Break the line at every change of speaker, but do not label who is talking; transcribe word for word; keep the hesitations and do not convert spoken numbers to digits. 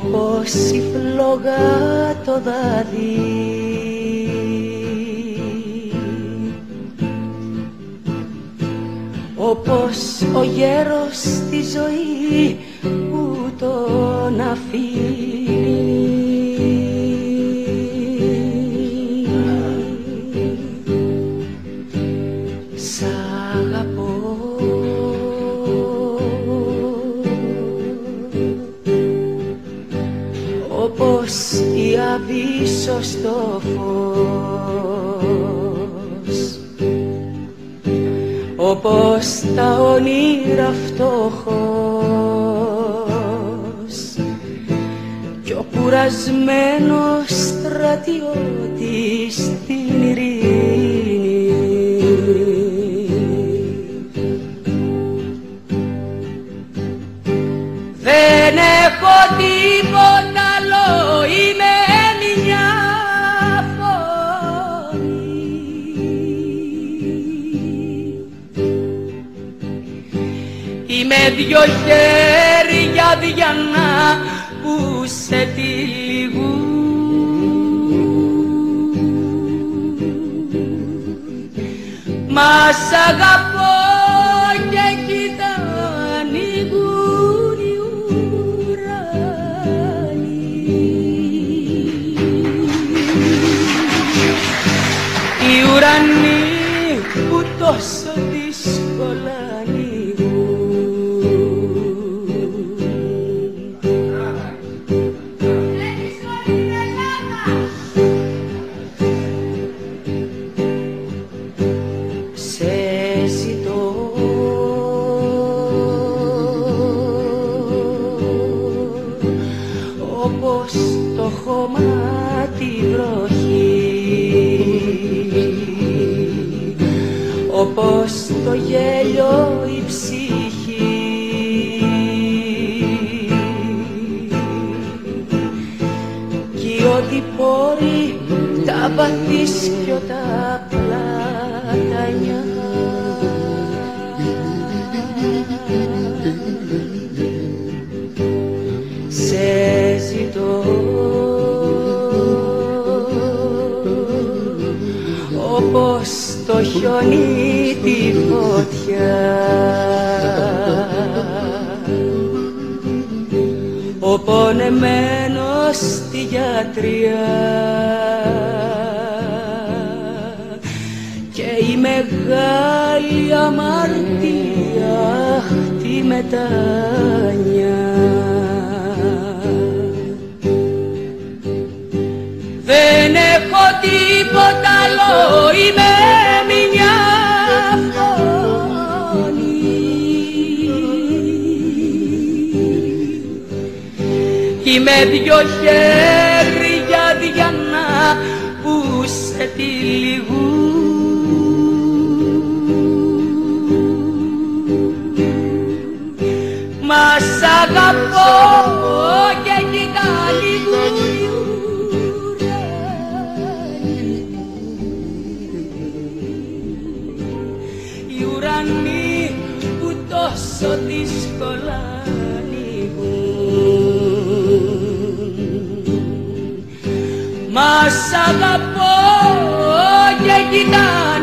όπως η φλόγα το δάδι, όπως ο γέρος στη ζωή που τον αφήνει. Σ' αγαπώ, όπως η αβύσσος στο φως, όπως τα όνειρα φτωχός κι ο κουρασμένος στρατιώτης στην ειρήνη. Δεν έχω τίποτα άλλο, είμαι μια φωνή. Είμαι δυο χέρια διανά που σε τυλιγούν. Μα σ' αγαπώ και κοίτα ανοίγουν οι ουρανοί. Οι ουρανοί που τόσο δύσκολα όπως το χώμα τη βροχή, όπως το γέλιο η ψυχή, κι ό,τι πόρει τα βαθύσκιο τα πλατανιά. Σε ζητώ όπως το χιόνι τη φωτιά, ο πονεμένος στη γιατριά και η μεγάλη αμαρτία τη μετάνια. Δεν έχω τίποτα άλλο, είμαι μια φωνή. Είμαι δυο χέρια διανά που σε τυλιγούν. Μα σ' αγαπώ και κοίτα λιγούν. Οι ουρανοί που τόσο δύσκολα ανοίγουν. Μα σ' αγαπώ και κοιτά